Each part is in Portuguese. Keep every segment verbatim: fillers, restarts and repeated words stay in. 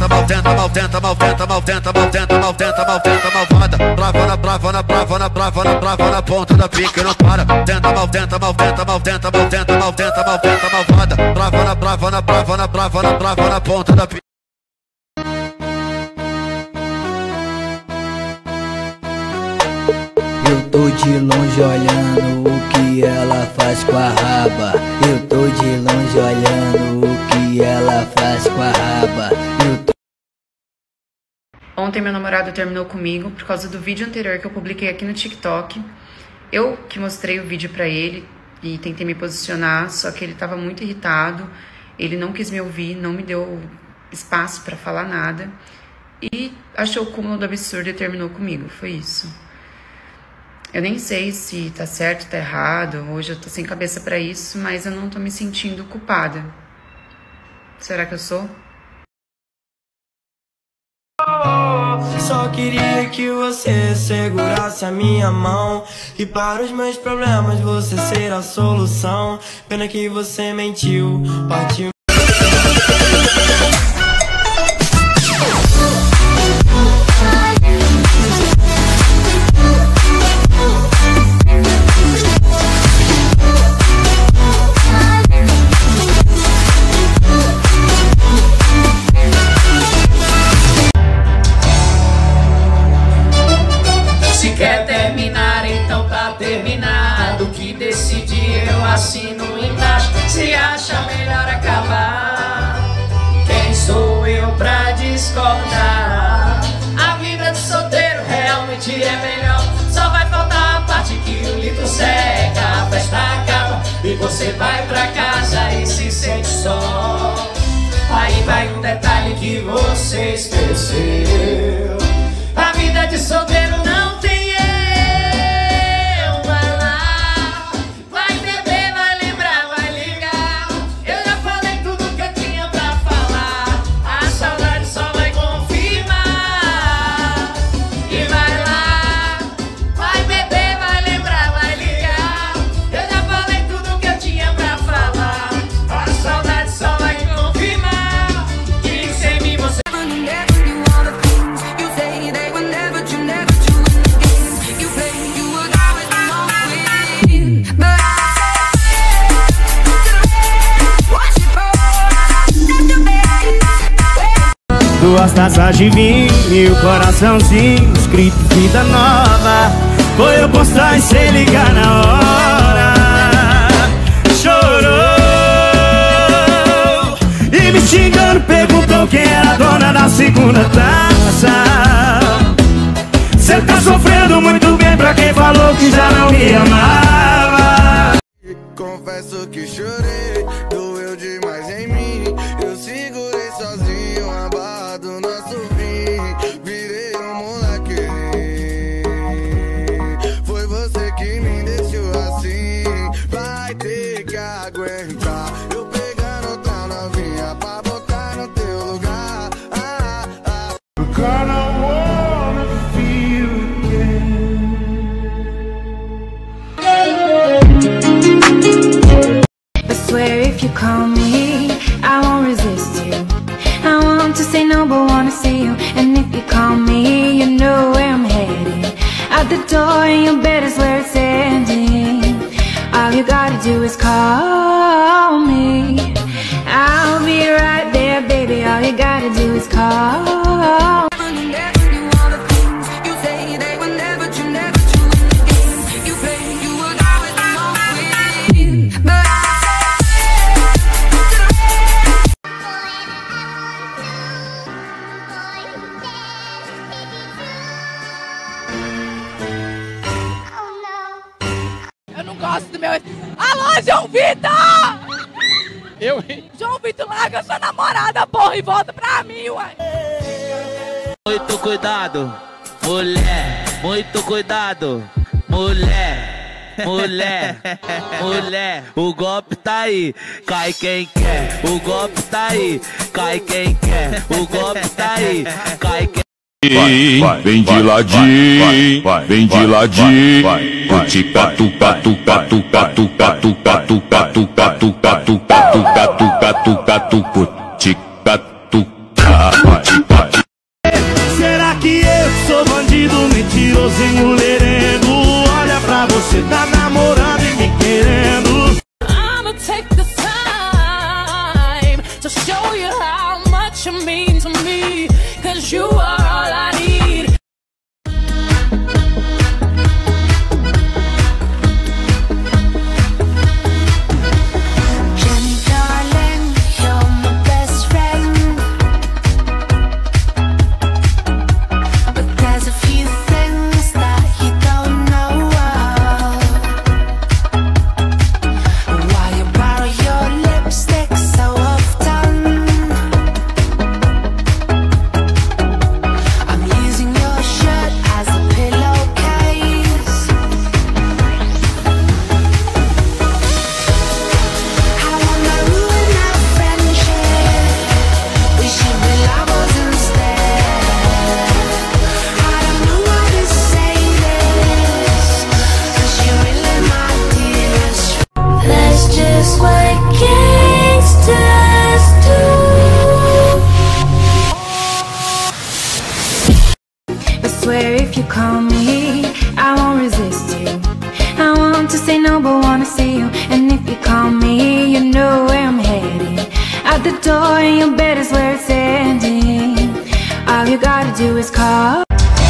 maltenta, maltenta, maltenta, maltenta, maltenta, maltenta, maltenta, malvada. Brava na brava na brava na brava na brava na ponta da pica e não para. Tenta, maltenta, maltenta, maltenta, maltenta, maltenta, maltenta, malvada. Brava na brava na brava na brava na brava na ponta da pica. Eu tô de longe olhando o que ela faz com a raba. Eu tô de longe olhando o que ela faz com a raba. Eu tô... Ontem meu namorado terminou comigo por causa do vídeo anterior que eu publiquei aqui no TikTok. Eu que mostrei o vídeo pra ele e tentei me posicionar, só que ele tava muito irritado. Ele não quis me ouvir, não me deu espaço pra falar nada. E achou o cúmulo do absurdo e terminou comigo, foi isso. Eu nem sei se tá certo, tá errado, hoje eu tô sem cabeça pra isso, mas eu não tô me sentindo culpada. Será que eu sou? Só queria que você segurasse a minha mão, e para os meus problemas você ser a solução. Pena que você mentiu, partiu. Assino embaixo, se acha melhor acabar. Quem sou eu pra discordar? A vida de solteiro realmente é melhor. Só vai faltar a parte que o litro seca, a festa acaba e você vai pra casa e se sente só. Aí vai um detalhe que você esqueceu: a vida de solteiro não tem. Duas taças de vinho e o coraçãozinho escrito vida nova. Foi eu postar e sem ligar na hora. Chorou e me xingando perguntou quem era a dona da segunda taça. Cê tá sofrendo muito bem pra quem falou que já não me amava. Confesso que chorei, doeu demais em mim. Eu segurei sozinho a barra do nosso fim. Virei um moleque. Foi você que me deixou assim. Vai ter que aguentar eu pegando outra novinha pra botar no teu lugar. Ah, ah. Gonna wanna feel again. I swear if you call me, I won't resist you. I want to say no but wanna see you. And if you call me, you know where I'm headed. Out the door and your bed is where it's ending. All you gotta do is call me. I'll be right there, baby. All you gotta do is call. Eu não gosto do meu... Alô, João Vitor! Eu? João Vitor, larga sua namorada, porra, e volta pra mim, uai! Muito cuidado, mulher, muito cuidado, mulher, mulher, mulher. O golpe tá aí, cai quem quer. O golpe tá aí, cai quem quer. O golpe tá aí, cai quem... Vai, vai, vem de ladinho, vem de ladinho, tica tuca tuca tuca tuca tuca tuca tuca tuca tuca tuca tuca tuca tuca tica tuca sou bandido, mentiroso e mulherengo. Olha pra você, tá namorando e me querendo. I'ma take the time to show you how much you mean to me, 'cause you are all I need. Jenny darling, you're my best friend, but there's a few things that you don't know of. Why you borrow your lipstick so often? I'm using your shirt as a pillowcase. I wanna ruin our friendship. We should be lovers instead. I don't know how to say this, 'cause you're really my dearest. Let's just what gangsters do. I swear if you call me, I won't resist you. I want to say no but wanna see you. And if you call me, you know where I'm headed. Out the door and your bed is where it's ending. All you gotta do is call.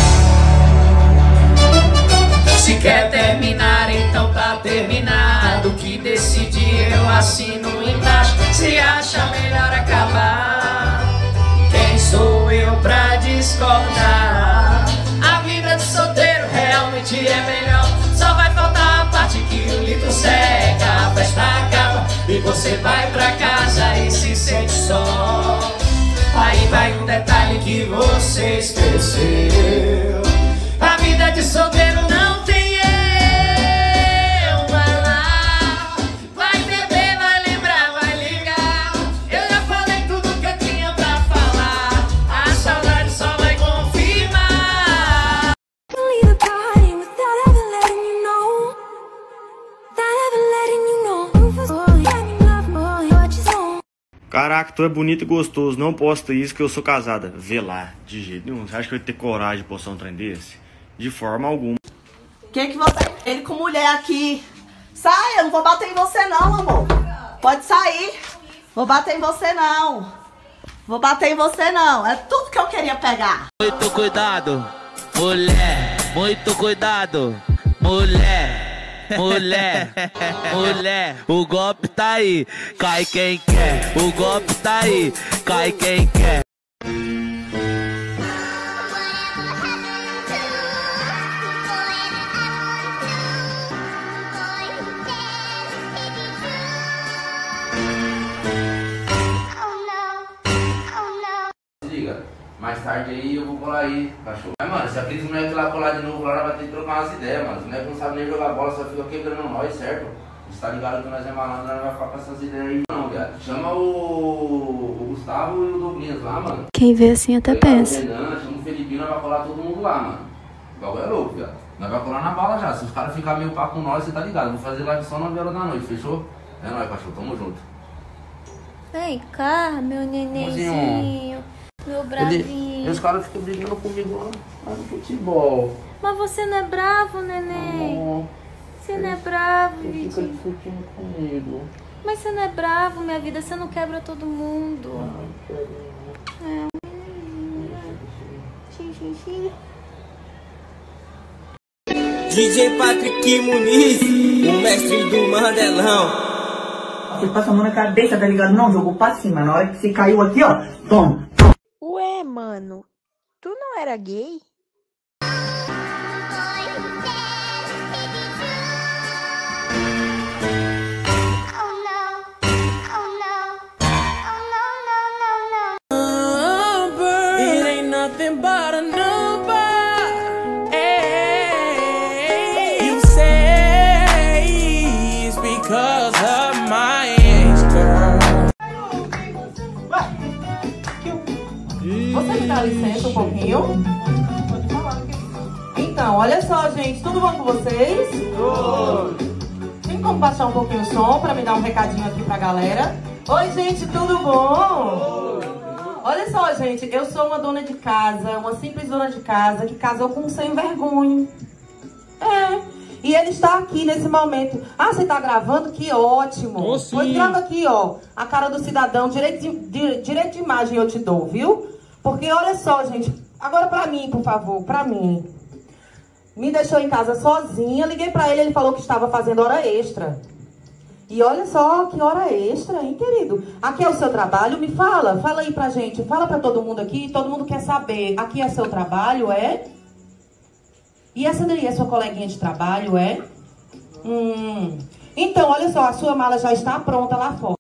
Se quer terminar, então tá terminado. O que decidir eu assino embaixo. Se acha melhor acabar, quem sou eu pra discordar? A vida de solteiro realmente é melhor. Só vai faltar a parte que o litro seca, a festa acaba e você vai pra casa e se sente só. Aí vai um detalhe que você esqueceu: a vida de solteiro não tem eu. Vai lá, vai beber, vai lembrar, vai ligar. Eu já falei tudo que eu tinha pra falar. A saudade só vai confirmar. Leave the party without ever letting you know. Without ever letting you know. Oh, yeah, you love me, oh, you're just on. Caraca, tu é bonito e gostoso, não posta isso que eu sou casada. Vê lá, de jeito nenhum. Você acha que eu ia ter coragem de postar um trem desse? De forma alguma. Que que você... Ele com mulher aqui. Sai, eu não vou bater em você não, amor. Pode sair. Vou bater em você não. Vou bater em você não. É tudo que eu queria pegar. Muito cuidado, mulher. Muito cuidado, mulher. Mulher, mulher, o golpe tá aí, cai quem quer. O golpe tá aí, cai quem quer. Diga, mais tarde aí eu vou colar aí, cachorro. Mas mano, se aqueles moleques lá colar de novo, lá vai ter que trocar umas ideias, mano. Os moleques não sabem nem jogar bola, só ficam quebrando nós, certo? Você tá ligado que nós é malandro, nós não vai ficar com essas ideias aí não, viado. Chama o, o Gustavo e o Douglas lá, mano. Quem vê assim até pensa. O Renan, chama o Felipinho, nós vai colar todo mundo lá, mano. O bagulho é louco, viado. Nós vai colar na bala já. Se os caras ficarem meio pá com nós, você tá ligado. Vou fazer live só nove horas da noite, fechou? É nóis, cachorro, tamo junto. Vem cá, meu nenenzinho. Meu bravinho. E os caras ficam brigando comigo lá no futebol. Mas você não é bravo, neném? Não. Você não é bravo, Você fica discutindo comigo. Mas você não é bravo, minha vida. Você não quebra todo mundo. Não, é. Xim, xim, xim. D J Patrick Muniz, o mestre do Mandelão. Você passa a mão na cabeça, tá ligado? Não, jogou pra cima. Na hora que você caiu aqui, ó. Toma. Ué, mano, tu não era gay? It ain't nothing but a number. You say it's because of my ex-girl. Você me dá licença um pouquinho? Então, olha só, gente. Tudo bom com vocês? Tudo. Tem como baixar um pouquinho o som pra me dar um recadinho aqui pra galera? Oi, gente, tudo bom? Olha só, gente, eu sou uma dona de casa, uma simples dona de casa que casou com um sem vergonha. É. E ele está aqui nesse momento. Ah, você está gravando? Que ótimo. Oh, pois grava aqui, ó. A cara do cidadão, direito de, de, direito de imagem eu te dou, viu? Porque olha só, gente. Agora pra mim, por favor, pra mim. Me deixou em casa sozinha. Liguei pra ele, ele falou que estava fazendo hora extra. E olha só, que hora extra, hein, querido? Aqui é o seu trabalho, me fala, fala aí pra gente, fala pra todo mundo aqui, todo mundo quer saber. Aqui é seu trabalho, é? E essa daí é sua coleguinha de trabalho, é? Hum. Então, olha só, a sua mala já está pronta lá fora.